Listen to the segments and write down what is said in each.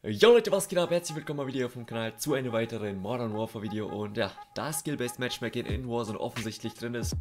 Yo Leute, was geht ab? Herzlich willkommen mal wieder hier auf dem Kanal zu einem weiteren Modern Warfare Video. Und ja, da Skill-Based Matchmaking in Warzone offensichtlich drin ist.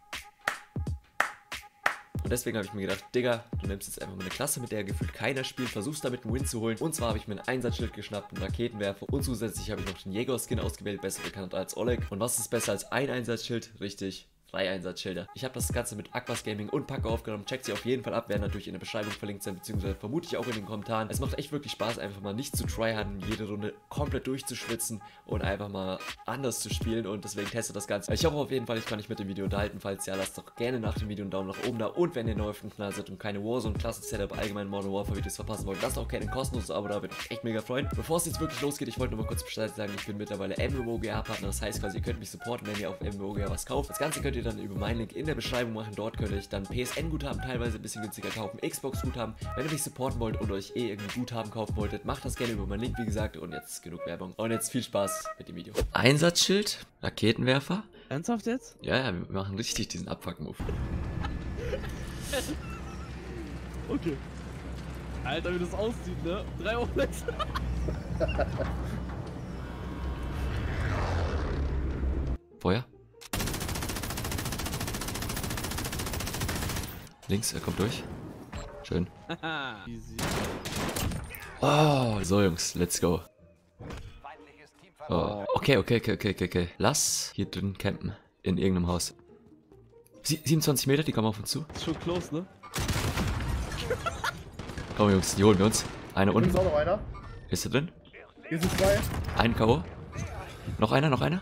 Und deswegen habe ich mir gedacht, Digga, du nimmst jetzt einfach mal eine Klasse, mit der gefühlt keiner spielt, versuchst damit einen Win zu holen. Und zwar habe ich mir ein Einsatzschild geschnappt, einen Raketenwerfer und zusätzlich habe ich noch den Jäger-Skin ausgewählt, besser bekannt als Oleg. Und was ist besser als ein Einsatzschild? Richtig. 3 Einsatzschilder. Ich habe das Ganze mit Aquas Gaming und Paco aufgenommen. Checkt sie auf jeden Fall ab, werden natürlich in der Beschreibung verlinkt sein, beziehungsweise vermutlich auch in den Kommentaren. Es macht echt wirklich Spaß, einfach mal nicht zu tryharden, jede Runde komplett durchzuschwitzen und einfach mal anders zu spielen, und deswegen testet das Ganze. Ich hoffe auf jeden Fall, ich kann mich mit dem Video unterhalten. Falls ja, lasst doch gerne nach dem Video einen Daumen nach oben da, und wenn ihr neu auf dem Kanal seid und keine Warzone, Klassen-Setup, allgemein Modern Warfare Videos verpassen wollt, lasst auch gerne ein kostenloses Abo da, würde mich echt mega freuen. Bevor es jetzt wirklich losgeht, ich wollte nur mal kurz Bescheid sagen, ich bin mittlerweile MMOGA-Partner, das heißt quasi, ihr könnt mich supporten, wenn ihr auf MMOGA was kauft. Das Ganze könnt ihr dann über meinen Link in der Beschreibung machen. Dort könnt ihr euch dann PSN-Guthaben teilweise ein bisschen günstiger kaufen, Xbox-Guthaben. Wenn ihr mich supporten wollt und euch irgendwie Guthaben kaufen wolltet, macht das gerne über meinen Link, wie gesagt. Und jetzt genug Werbung. Und jetzt viel Spaß mit dem Video. Einsatzschild, Raketenwerfer. Ernsthaft jetzt? Ja, wir machen richtig diesen Abfuck-Move. Okay. Alter, wie das aussieht, ne? 3 Olex. Feuer. Links, er kommt durch. Schön. Easy. Oh, so Jungs, let's go. Oh, okay. Lass hier drin campen. In irgendeinem Haus. 27 Meter, die kommen auf uns zu. Ist schon close, ne? Komm Jungs, die holen wir uns. Einer unten. Ist auch noch einer. Ist er drin? Hier sind 2. Ein K.O. Noch einer.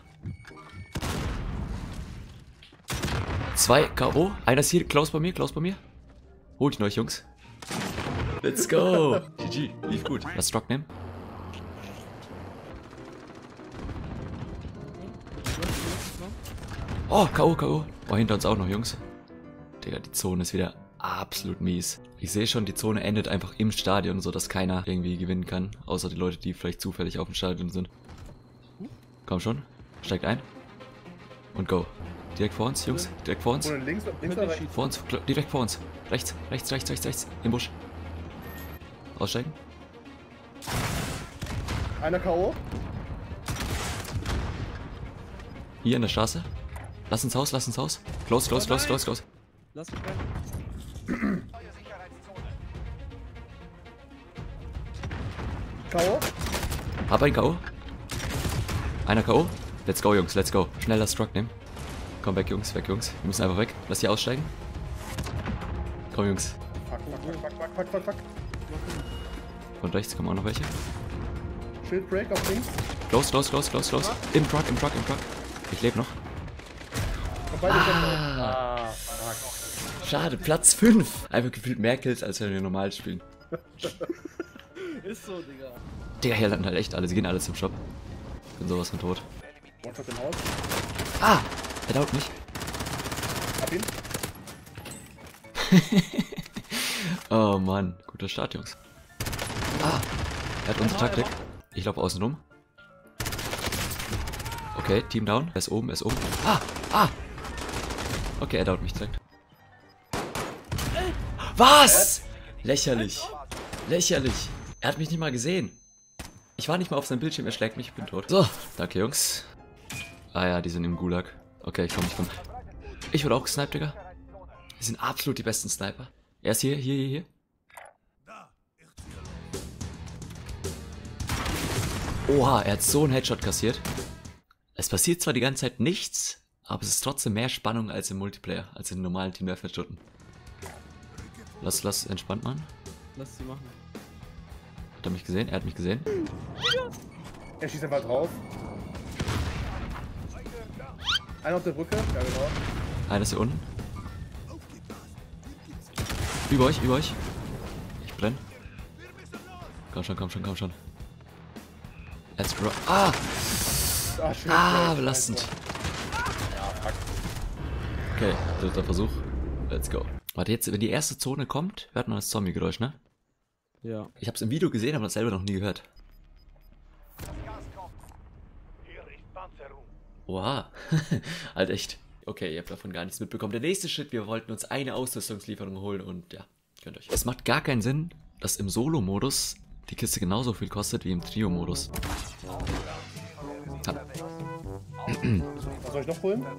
2 K.O. Einer ist hier, close bei mir. Holt ihn euch, Jungs. Let's go. GG, lief gut. Lass Stock nehmen. Oh, K.O. Oh, hinter uns auch noch, Jungs. Digga, die Zone ist wieder absolut mies. Ich sehe schon, die Zone endet einfach im Stadion, so dass keiner irgendwie gewinnen kann. Außer die Leute, die vielleicht zufällig auf dem Stadion sind. Komm schon, steigt ein. Und go. Direkt vor uns, Jungs. Direkt vor uns. Oder links oder rechts? Vor uns, direkt vor uns. Rechts. Im Busch. Aussteigen. Einer K.O. Hier in der Straße. Lass ins Haus. Close. Lass mich rein. K.O. Hab ein K.O. Einer K.O. Let's go, Jungs, let's go. Schneller Struck nehmen. Komm, weg, Jungs. Wir müssen einfach weg. Lass die aussteigen. Komm, Jungs. Fuck. Von rechts kommen auch noch welche. Shield Break auf links. Close. Im Truck. Ich lebe noch. Auf beide Seiten. Fuck. Schade, Platz 5. Einfach gefühlt mehr Kills, als wenn wir normal spielen. Ist so, Digga. Digga, hier landen halt echt alle. Sie gehen alle zum Shop. Bin sowas von tot. One-Shot im Haus. Ah! Er dauert mich. Hab ihn. Oh Mann, guter Start, Jungs. Ah! Er hat unsere Taktik. Ich laufe außen rum. Okay, Team down. Er ist oben. Ah! Okay, er dauert mich direkt. Was? Lächerlich. Er hat mich nicht mal gesehen. Ich war nicht mal auf seinem Bildschirm, er schlägt mich, ich bin tot. So, danke Jungs. Ah ja, die sind im Gulag. Okay, ich komm. Ich wurde auch gesniped, Digga. Die sind absolut die besten Sniper. Er ist hier. Oha, er hat so einen Headshot kassiert. Es passiert zwar die ganze Zeit nichts, aber es ist trotzdem mehr Spannung als im Multiplayer, als in normalen Team-Deathmatch-Stunden. Lass entspannt machen. Lass sie machen. Hat er mich gesehen? Er hat mich gesehen. Er schießt einfach drauf. Einer auf der Brücke. Ja, genau. Einer ist hier unten. Über euch. Ich brenne. Komm schon. Let's draw. Ah! Belastend. Ja, fuck. Okay, dritter Versuch. Let's go. Warte, jetzt, wenn die erste Zone kommt, hört man das Zombie-Geräusch, ne? Ja. Ich hab's im Video gesehen, aber das selber noch nie gehört. Oha. Halt echt. Okay, ihr habt davon gar nichts mitbekommen. Der nächste Schritt, wir wollten uns eine Ausrüstungslieferung holen und ja, könnt euch. Es macht gar keinen Sinn, dass im Solo-Modus die Kiste genauso viel kostet wie im Trio-Modus. Was soll ich noch holen?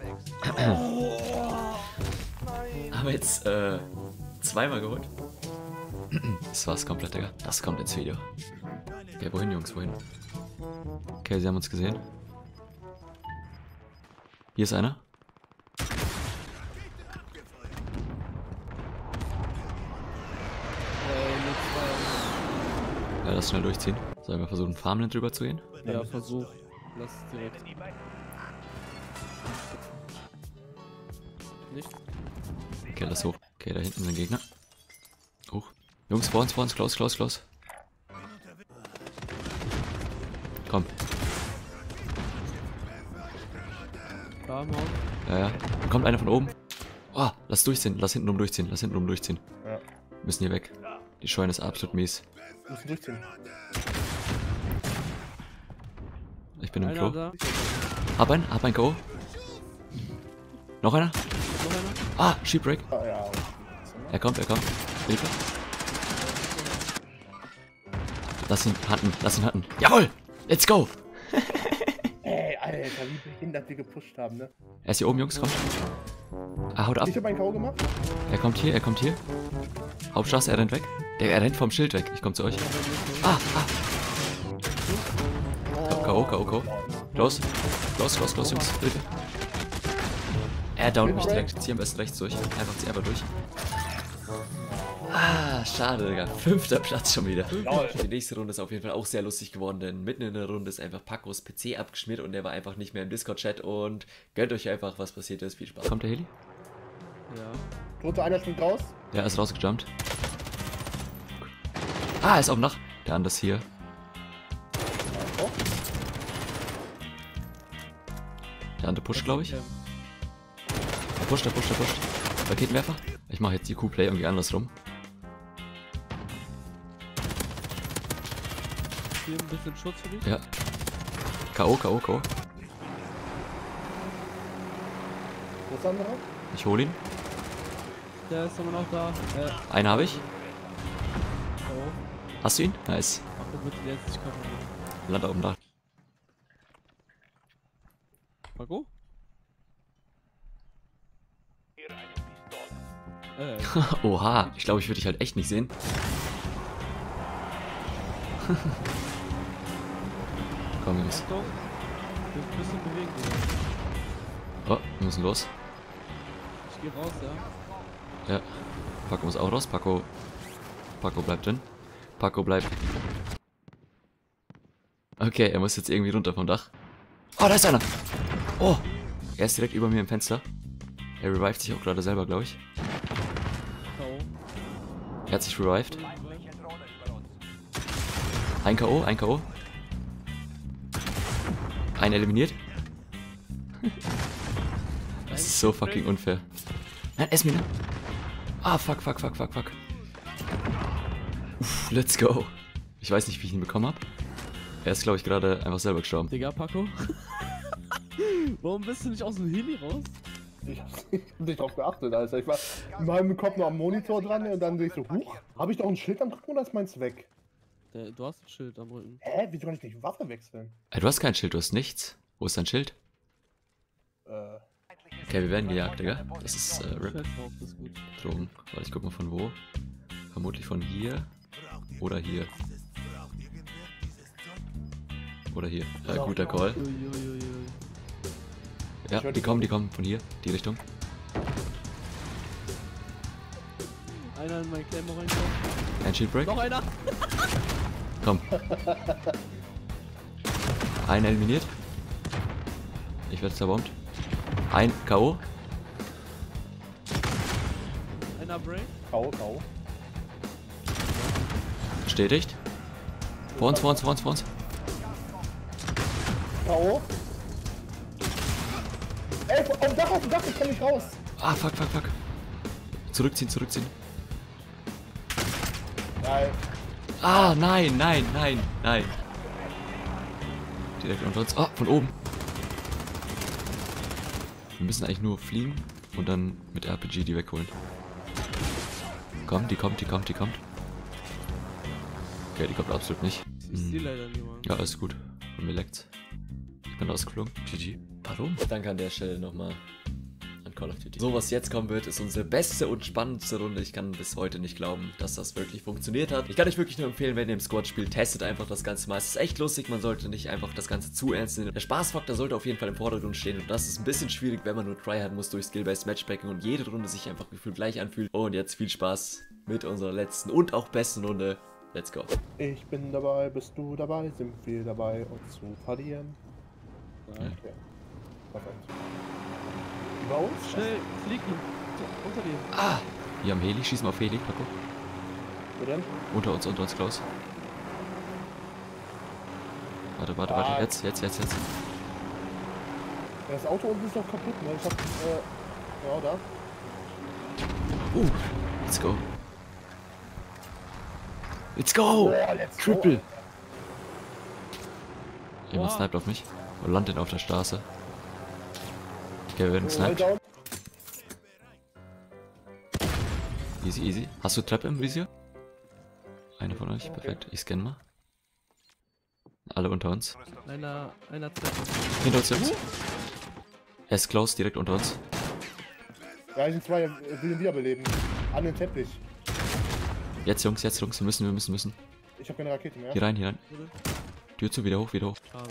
Haben wir jetzt zweimal geholt. Das war's komplett, Digga. Das kommt ins Video. Okay, wohin, Jungs, wohin? Okay, sie haben uns gesehen. Hier ist einer. Ja, lass schnell durchziehen. Sollen wir versuchen, Farmland drüber zu gehen? Ja, versuch. Lass es direkt. Nicht? Okay, lass hoch. Okay, da hinten sind Gegner. Hoch. Jungs, vor uns, close, close, close. Komm. Da, Mann. Ja. Da kommt einer von oben. Oh, lass durchziehen. Lass hinten durchziehen. Lass hinten durchziehen. Ja. Wir müssen hier weg. Die Scheune ist absolut mies. Wir müssen durchziehen. Ich bin im Einer Klo. da. Hab ein Go. Noch einer? Noch einer? Ah, Sheepbreak. Ah, ja. Er kommt. Hilfe. Lass ihn hatten. Jawohl! Let's go! Ey, Alter, wie behindert wir gepusht haben, ne? Er ist hier oben, Jungs, kommt. Ah, haut ab. Ich hab einen K.O. gemacht. Er kommt hier. Hauptstraße, er rennt weg. Er rennt vom Schild weg. Ich komm zu euch. Ah. K.O. Close, Jungs. Hilfe. Er downt mich direkt. Zieh am besten rechts durch. Zieh einfach durch. Ah, schade, Digga. 5. Platz schon wieder. Die nächste Runde ist auf jeden Fall auch sehr lustig geworden, denn mitten in der Runde ist einfach Pacos PC abgeschmiert und der war einfach nicht mehr im Discord-Chat und gönnt euch einfach, was passiert ist. Viel Spaß. Kommt der Heli? Ja. Drunter einer springt raus. Ja, er ist rausgejumpt. Ah, er ist auf dem Dach. Der andere ist hier. Oh. Der andere pusht, glaube ich. Er pusht. Raketenwerfer. Ich mache jetzt die Q-Play irgendwie andersrum. Hier ein bisschen Schutz für dich. Ja. K.O. Wo ist der andere? Ich hole ihn. Der ist immer noch da. Einen habe ich. Oh. Hast du ihn? Nice. Mach doch bitte jetzt nicht kaputt. Land auf dem Dach. Paco? Oha, ich glaube, ich würde dich halt echt nicht sehen. Komm, Jungs. Achtung. Wir müssen ein bisschen bewegen. Oh, wir müssen los. Ich geh raus, ja. Ja. Paco muss auch raus. Paco bleibt drin. Paco bleibt. Okay, er muss jetzt irgendwie runter vom Dach. Oh, da ist einer. Oh, er ist direkt über mir im Fenster. Er revived sich auch gerade selber, glaube ich. K.O. Er hat sich revived. Ein K.O. Einen eliminiert. Das ist so fucking unfair. Nein, Esmina. Ah, fuck. Uff, let's go. Ich weiß nicht, wie ich ihn bekommen habe. Er ist, glaube ich, gerade einfach selber gestorben. Digga, Paco. Warum bist du nicht aus dem Heli raus? Ich hab nicht drauf geachtet, Alter. Ich war in meinem Kopf nur am Monitor dran und dann sehe ich so, huch, habe ich doch ein Schild am Rücken oder ist meins weg? Du hast ein Schild am Rücken. Hä? Wieso kann ich nicht Waffe wechseln? Du hast kein Schild, du hast nichts. Wo ist dein Schild? Okay, wir werden gejagt, Digga. Das ist RIP. Festlauf, das ist gut. Drogen. Warte, ich guck mal von wo. Vermutlich von hier. Oder hier. Oder hier. Guter Call. Uiuiui. Ja, die kommen von hier. Die Richtung. Einer in mein Claymore reinkommen. Ein Shieldbreak. Noch einer! Komm. Einen eliminiert. Ich werde zerbombt. Ein K.O. Einer Break. K.O. Bestätigt. Vor uns. K.O. Ey, auf dem Dach, ich komm nicht raus. Ah, fuck. Zurückziehen. Nein. Ah, nein. Direkt unter uns. Ah, von oben. Wir müssen eigentlich nur fliegen und dann mit RPG die wegholen. Komm, die kommt. Okay, Okay, die kommt absolut nicht. Ich sehe leider niemanden. Ja, alles gut. Und mir leckt's. Ich bin rausgeflogen. GG. Warum? Danke an der Stelle nochmal an Call of Duty. So, was jetzt kommen wird, ist unsere beste und spannendste Runde. Ich kann bis heute nicht glauben, dass das wirklich funktioniert hat. Ich kann euch wirklich nur empfehlen, wenn ihr im Squad spielt, testet einfach das Ganze mal. Es ist echt lustig, man sollte nicht einfach das Ganze zu ernst nehmen. Der Spaßfaktor sollte auf jeden Fall im Vordergrund stehen und das ist ein bisschen schwierig, wenn man nur tryharden muss durch Skill-Based Matchmaking und jede Runde sich einfach gefühlt gleich anfühlt. Und jetzt viel Spaß mit unserer letzten und auch besten Runde. Let's go. Ich bin dabei, bist du dabei, sind wir dabei, uns zu verlieren. Ja. Okay. Perfekt. Über uns? Schnell, flieg ihn. Unter dir. Ah! Wir haben Heli, schießen wir auf Heli, Paco. Wo denn? Unter uns, Klaus. Warte, jetzt. Ja, das Auto unten ist noch kaputt, ne? Ich hab, ja, da. Let's go. Let's go! Boah, let's go. Triple! Jemand Boah. sniped auf mich. Und landet auf der Straße. Okay, wir werden Oh, gesniped. down. Easy, easy. Hast du Treppe im Visier? Einer von euch, perfekt. Ich scanne mal. Alle unter uns. Einer Treppe. Hinter uns jetzt. Er ist close, direkt unter uns. Ja, ich sind zwei, will ihn wiederbeleben. An den Teppich. Jetzt Jungs, wir müssen. Ich hab keine Rakete mehr. Hier rein. Tür zu, wieder hoch. Schade.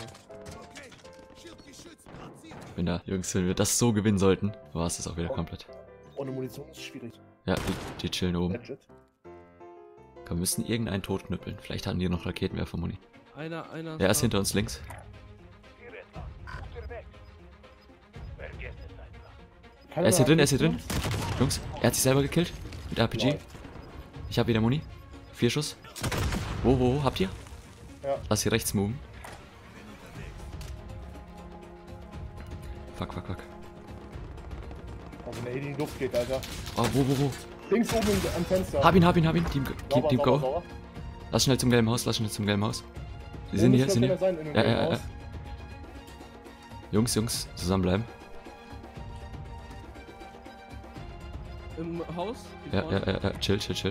Bin da. Jungs, wenn wir das so gewinnen sollten, war es das auch wieder komplett. Ohne Munition ist schwierig. Ja, die chillen oben. Legit. Komm, wir müssen irgendeinen tot knüppeln. Vielleicht haben die noch Raketenwerfer, Muni. Einer. Er ist hinter uns links. Keine Er ist hier drin. Rakete? Jungs, er hat sich selber gekillt. Mit RPG. Lol. Ich habe wieder Muni. 4 Schuss. Wo, habt ihr? Ja. Lass hier rechts moven. Fuck. Oh, wenn der Heli in die Luft geht, Alter. Oh, wo? Links oben am Fenster. Hab ihn. Team Sauber, Go. sauber. Lass schnell zum gelben Haus. Die Wo sind müsste hier. das sein, in dem Ja. Haus? Jungs, zusammenbleiben. Im Haus? Ja, chill. Ich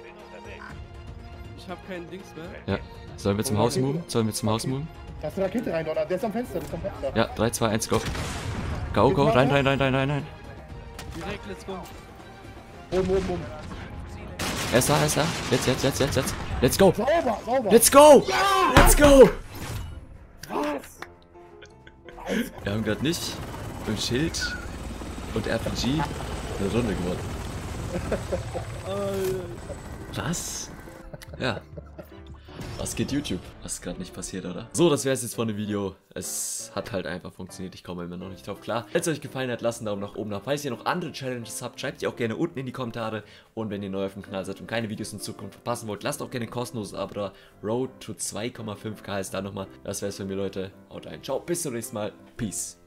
hab keinen Dings mehr. Ja. Sollen wir zum Haus moven? Da ist eine Rakete rein, oder? Der ist am Fenster, Ja, 3, 2, 1, go. Go, rein. Direkt, let's go. Oben. Er ist da. Jetzt. Let's go. Sauber. Let's go! Let's go! Was? Wir haben gerade nicht mit Schild und RPG eine Runde gewonnen. Was? Ja. Was geht YouTube? Was ist gerade nicht passiert, oder? So, das wäre es jetzt von dem Video. Es hat halt einfach funktioniert. Ich komme immer noch nicht drauf klar. Wenn es euch gefallen hat, lasst einen Daumen nach oben da. Falls ihr noch andere Challenges habt, schreibt die auch gerne unten in die Kommentare. Und wenn ihr neu auf dem Kanal seid und keine Videos in Zukunft verpassen wollt, lasst auch gerne ein kostenloses Abo da. Road to 2,5K ist da nochmal. Das wäre es von mir, Leute. Haut rein. Ciao, bis zum nächsten Mal. Peace.